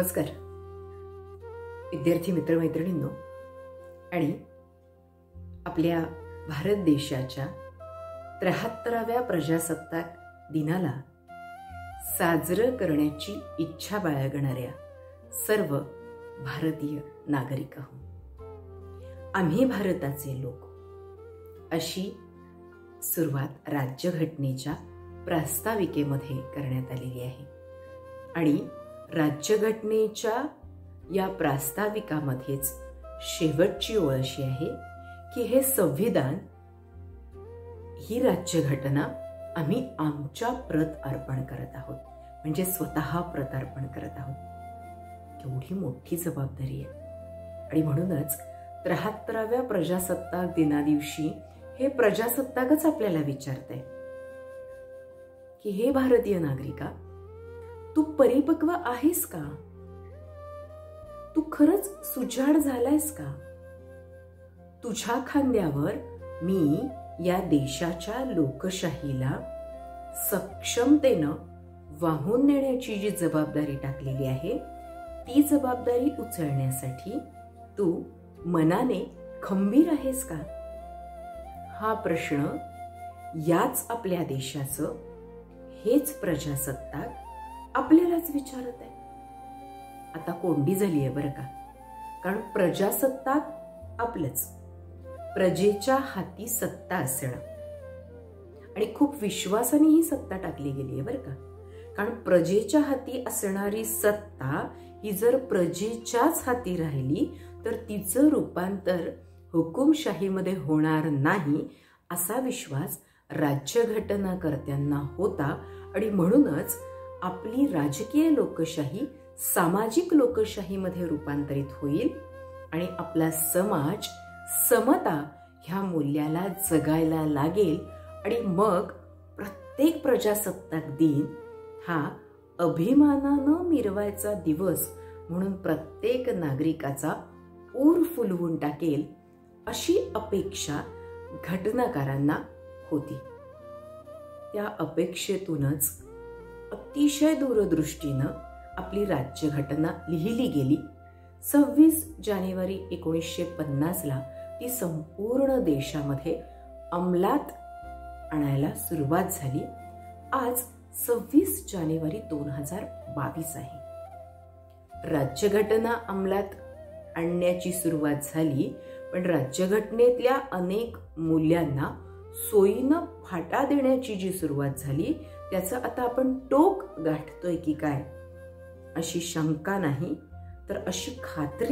नमस्कार विद्यार्थी मित्रमैत्रिणींनो आणि आपल्या भारत देशाच्या 73व्या प्रजासत्ताक दिनाला साजरं करण्याची इच्छा बाळगणाऱ्या सर्व भारतीय नागरिक आहोत। आम्ही भारताचे लोक अशी सुरुवात राज्यघटनेच्या प्रास्ताविकेमध्ये करण्यात आलेली आहे आणि राज्यघटनेच्या या प्रास्ताविकामध्येच शेवटची ओळ अशी आहे की हे संविधान ही राज्यघटना आम्ही आमच्या प्रत अर्पण करत आहोत, म्हणजे स्वतः प्रत अर्पण करत आहोत। केवढी मोठी जबाबदारी आहे आणि म्हणूनच 73व्या प्रजासत्ताक दिनादिवशी हे प्रजासत्ताकच आपल्याला विचारतंय की हे भारतीय नागरिका, तू परिपक्व आहेस का? तू खरंच सुजाण झालायस का? तुझ्या खांद्यावर मी या देशाच्या लोकशाहीला सक्षमतेनं वाहून नेण्याची जी जबाबदारी टाकलेली आहे ती जबाबदारी उचलण्यासाठी तू मनाने खंबीर आहेस का? हा प्रश्न याच आपल्या देशाचं हेच प्रजासत्ताक आपल्यालाच विचारत आहे। आता कोंडी झाली आहे बरं का, कारण प्रजासत्ताक आपलंच, प्रजेच्या हाती सत्ता असणं आणि खूप विश्वासाने ही सत्ता टाकली गेली आहे बरं का, कारण प्रजेच्या हाती असणारी सत्ता ही जर प्रजेच्याच हाती राहिली तर तिचं रूपांतर हुकुमशाहीमध्ये होणार नाही असा विश्वास राज्यघटनाकर्त्यांना होता आणि म्हणूनच आपली राजकीय लोकशाही सामाजिक लोकशाहीमध्ये रूपांतरित होईल आणि आपला समाज समता ह्या मूल्याला जगायला लागेल आणि मग प्रत्येक प्रजासत्ताक दिन हा अभिमानानं मिरवायचा दिवस म्हणून प्रत्येक नागरिकाचा ऊर फुलवून टाकेल अशी अपेक्षा घटनाकारांना होती। त्या अपेक्षेतूनच अतिशय दूरदृष्टीनं आपली राज्यघटना लिहिली गेली। 26 जानेवारी 1950ला ती संपूर्ण देशामध्ये अंमलात आणायला सुरुवात झाली। आज 26 जानेवारी 2022 आहे। राज्यघटना अंमलात आणण्याची सुरुवात झाली, पण राज्यघटनेतल्या अनेक मूल्यांना सोयीनं फाटा देण्याची जी सुरुवात झाली त्याचं आता आपण टोक गाठतोय की काय अशी शंका नाही तर अशी खात्री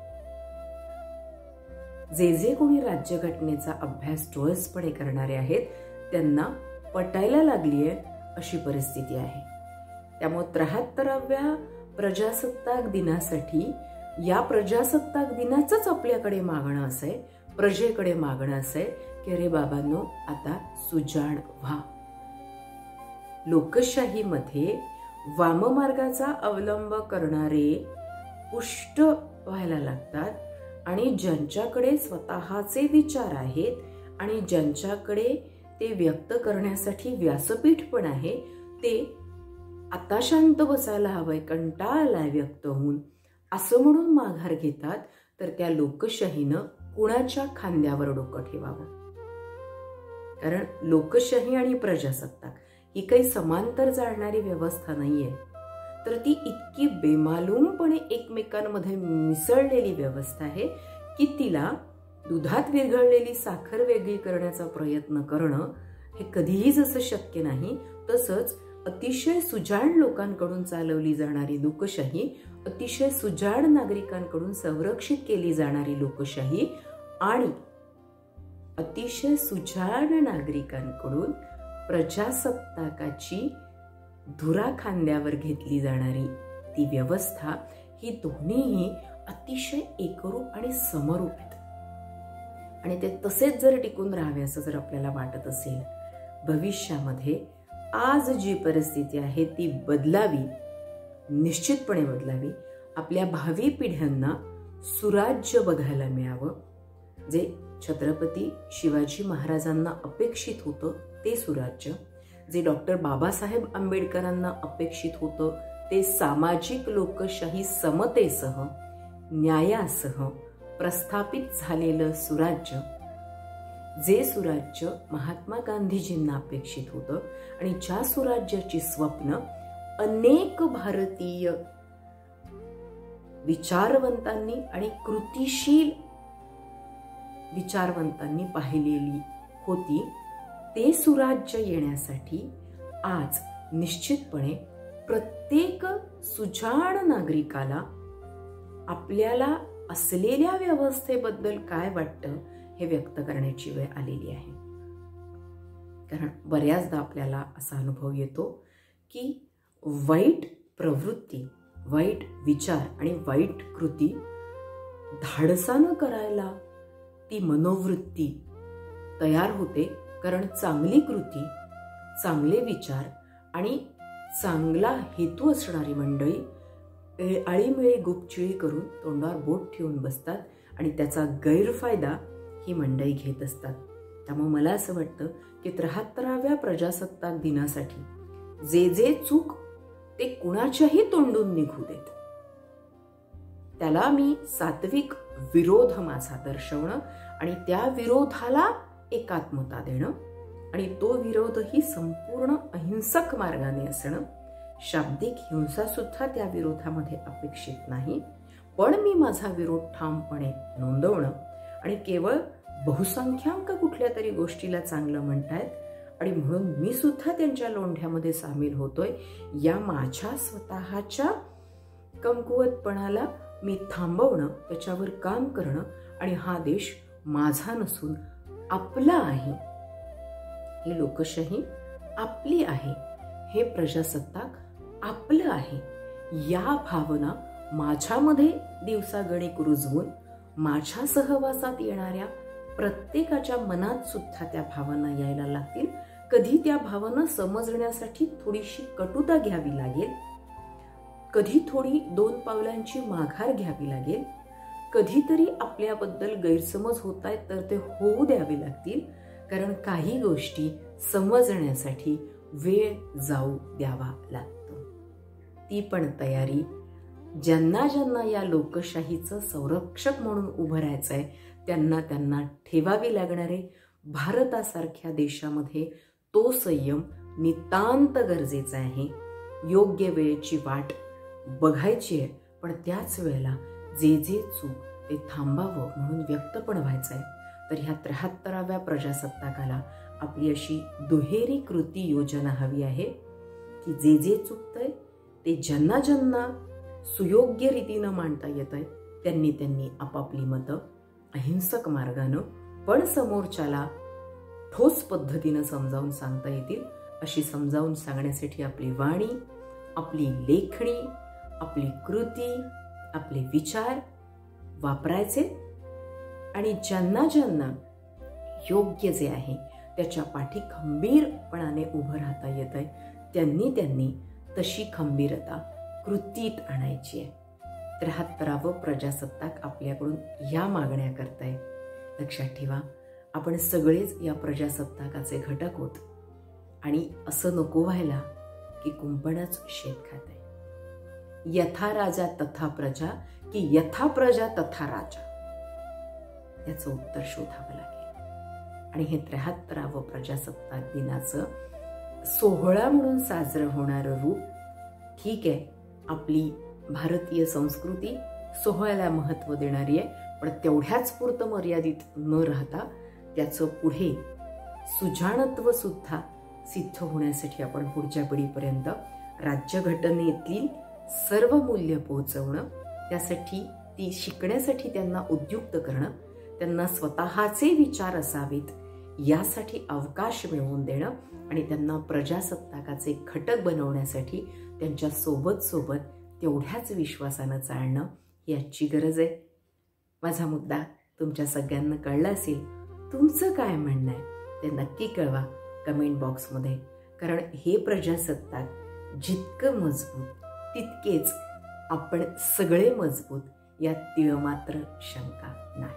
जे कोणी राज्यघटनेचा अभ्यास डोळसपणे करणारे आहेत त्यांना पटायला लागलीये अशी परिस्थिती आहे। त्यामुळे 73व्या प्रजासत्ताक दिनासाठी या प्रजासत्ताक दिनाचंच आपल्याकडे मागणं असंय, प्रजेकडे मागणं असंय की अरे बाबांनो, आता सुजाण व्हा। लोकशाहीमध्ये वाममार्गाचा अवलंब करणारे पुष्ट व्हायला लागतात आणि ज्यांच्याकडे स्वतःचे विचार आहेत आणि ज्यांच्याकडे ते व्यक्त करण्यासाठी व्यासपीठ पण आहे ते आता शांत बसायला हवंय, कंटाळालाय व्यक्त होऊन असं म्हणून माघार घेतात, तर त्या लोकशाहीनं कुणाच्या खांद्यावर डोकं ठेवावं? कारण लोकशाही आणि प्रजासत्ताक ही काही समांतर जाणारी व्यवस्था नाहीये, तर ती इतकी बेमालूमपणे एकमेकांमध्ये मिसळलेली व्यवस्था आहे की तिला दुधात विरघळलेली साखर वेगळी करण्याचा प्रयत्न करणं हे कधीही जसं शक्य नाही, तसंच अतिशय सुजाण लोकांकडून चालवली जाणारी लोकशाही, अतिशय सुजाण नागरिकांकडून संरक्षित केली जाणारी लोकशाही आणि अतिशय सुजाण नागरिकांकडून प्रजासत्ताकाची धुरा खांद्यावर घेतली जाणारी ती व्यवस्था, ही दोन्हीही अतिशय एकरूप आणि समरूप आहेत आणि ते तसेच जर टिकून राहावे असं जर आपल्याला वाटत असेल, भविष्यामध्ये आज जी परिस्थिती आहे ती बदलावी, निश्चितपणे बदलावी। आपल्या भावी पिढ्यांना सुराज्य बघायला मिळावं, जे छत्रपती शिवाजी महाराजांना अपेक्षित होतं ते सुराज्य, जे डॉक्टर बाबासाहेब आंबेडकरांना अपेक्षित होतं ते सामाजिक लोकशाही समतेसह न्यायासह प्रस्थापित झालेलं सुराज्य, जे सुराज्य महात्मा गांधीजींना अपेक्षित होतं आणि ज्या सुराज्याची स्वप्न अनेक भारतीय विचारवंतांनी आणि कृतिशील विचारवंतांनी पाहिलेली होती, ते सुराज्य येण्यासाठी आज निश्चितपणे प्रत्येक सुजाण नागरिकाला आपल्याला असलेल्या व्यवस्थेबद्दल काय वाटतं हे व्यक्त करण्याची वेळ आलेली आहे. कारण बऱ्याचदा आपल्याला असा अनुभव येतो की वाईट प्रवृत्ती, वाईट विचार आणि वाईट कृती धाडसानं करायला ती मनोवृत्ती तयार होते, कारण चांगली कृती, चांगले विचार आणि चांगला हेतू असणारी मंडळी आळीमिळी गुपचिळी करून तोंडावर बोट ठेवून बसतात आणि त्याचा गैरफायदा ही मंडळी घेत असतात. त्यामुळे मला असं वाटतं की 73व्या प्रजासत्ताक दिनासाठी जे जे चूक ते कुणाच्याही तोंडून निघू देत, त्याला मी सात्विक विरोध माझा दर्शवणं आणि त्या विरोधाला एकात्मता देणं आणि तो विरोधही संपूर्ण अहिंसक मार्गाने असणं. शाब्दिक हिंसा सुद्धा त्या विरोधामध्ये अपेक्षित नाही, पण मी माझा विरोध ठामपणे नोंदवणं आणि केवळ बहुसंख्याक कुठल्या तरी गोष्टीला चांगलं म्हणतायत आणि म्हणून मी सुद्धा त्यांच्या लोंढ्यामध्ये सामील होतोय, या माझ्या स्वतःच्या कमकुवतपणाला मी थांबवणं, त्याच्यावर काम करणं आणि हा देश माझा नसून आपला आहे, ही लोकशाही आपली आहे, हे प्रजासत्ताक आपलं आहे, या भावना माझ्यामध्ये दिवसागणिक रुजवून माझ्या सहवासात येणाऱ्या प्रत्येकाच्या मनात सुद्धा त्या भावना यायला लागतील. कधी त्या भावना समजण्यासाठी थोडीशी कटुता घ्यावी लागेल, कधी थोडी 2 पावलांची माघार घ्यावी लागेल, कधीतरी आपल्याबद्दल गैरसमज होत आहेत तर ते होऊ द्यावे लागतील, कारण काही गोष्टी समजण्यासाठी वेळ जाऊ द्यावा लागतो. ती पण तयारी ज्यांना ज्यांना या लोकशाहीचं संरक्षक म्हणून उभं राहायचंय त्यांना ठेवावी लागणारे. भारतासारख्या देशामध्ये तो संयम नितांत गरजेचा आहे. योग्य वेळेची वाट बघायची आहे, पण त्याच वेळेला जे जे चूक ते थांबावं म्हणून व्यक्त पण व्हायचंय. तर ह्या 73व्या प्रजासत्ताकाला आपली अशी दुहेरी कृती योजना हवी आहे की जे जे चुकतंय ते ज्यांना ज्यांना सुयोग्य रीतीनं मांडता येत आहे त्यांनी आपापली मतं अहिंसक मार्गानं पण समोरच्याला ठोस पद्धतीनं समजावून सांगता येतील, अशी समजावून सांगण्यासाठी आपली वाणी, आपली लेखणी, आपली कृती, आपले विचार वापरायचे आणि ज्यांना ज्यांना योग्य जे आहे त्याच्या पाठी खंबीरपणाने उभं राहता येत आहे त्यांनी तशी खंबीरता कृतीत आणायची आहे. 73वं प्रजासत्ताक आपल्याकडून या मागण्या करताय. लक्षात ठेवा, आपण सगळेच या प्रजासत्ताकाचे घटक होत आणि असं नको व्हायला की कुंपणच शेत खात आहे. यथा राजा तथा प्रजा की यथा प्रजा तथा राजा, याचं उत्तर शोधावं लागेल. आणि हे 73वं प्रजासत्ताक दिनाचं सोहळा म्हणून साजरं होणारं रूप ठीक आहे, आपली भारतीय संस्कृती सोहळ्याला महत्त्व देणारी आहे, पण तेवढ्याच पुरतं मर्यादित न राहता त्याचं पुढे सुजाणत्व सुद्धा सिद्ध होण्यासाठी आपण पुढच्या पिढीपर्यंत राज्यघटनेतील सर्व मूल्य पोहोचवणं, त्यासाठी ती शिकण्यासाठी त्यांना उद्युक्त करणं, त्यांना स्वतःचे विचार असावेत यासाठी अवकाश मिळवून देणं आणि त्यांना प्रजासत्ताकाचे घटक बनवण्यासाठी त्यांच्या सोबत तेवढ्याच विश्वासानं चालणं ही आजची गरज आहे. माझा मुद्दा तुमच्या सगळ्यांना कळला असेल. तुमचं काय म्हणणं आहे ते नक्की कळवा कमेंट बॉक्समध्ये, कारण हे प्रजासत्ताक जितकं मजबूत तितकेच आपण सगळे मजबूत, यात तीळमात्र शंका नाही.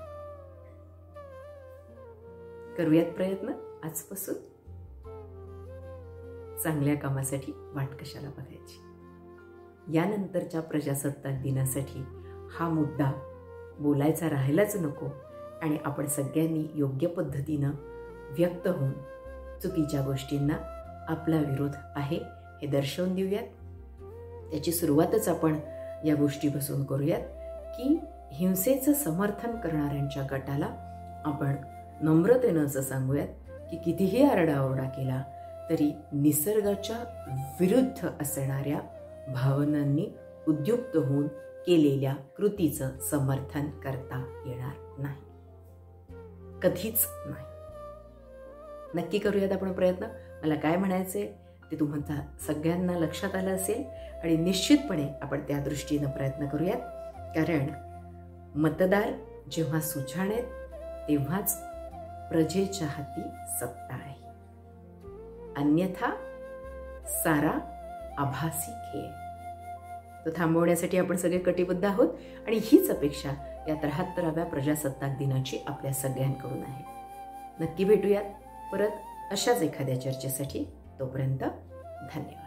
करूयात प्रयत्न आजपासून. चांगल्या कामासाठी वाट कशाला बघायची. यानंतरच्या प्रजासत्ताक दिनासाठी हा मुद्दा बोलायचा राहिलाच नको आणि आपण सगळ्यांनी योग्य पद्धतीनं व्यक्त होऊन चुकीच्या गोष्टींना आपला विरोध आहे हे दर्शवून देऊयात. त्याची सुरुवातच आपण या गोष्टीपासून करूयात की हिंसेचं समर्थन करणाऱ्यांच्या गटाला आपण नम्रतेनं असं सांगूयात की कितीही आरडाओरडा केला तरी निसर्गाच्या विरुद्ध असणाऱ्या भावनांनी उद्युक्त होऊन केलेल्या कृतीचं समर्थन करता येणार नाही, कधीच नाही. नक्की करूयात आपण प्रयत्न. मला काय म्हणायचंय ते तुम्हाला सगळ्यांना लक्षात आलं असेल आणि निश्चितपणे आपण त्या दृष्टीनं प्रयत्न करूयात. कारण मतदार जेव्हा सुजाण आहेत तेव्हाच प्रजेच्या हाती सत्ता आहे, अन्यथा सारा आभासी खेळ. तो थांबवण्यासाठी आपण सगळे कटिबद्ध आहोत आणि हीच अपेक्षा या 73व्या प्रजासत्ताक दिनाची आपल्या सगळ्यांकडून आहे. नक्की भेटूयात परत अशाच एखाद्या चर्चेसाठी. तोपर्यंत धन्यवाद.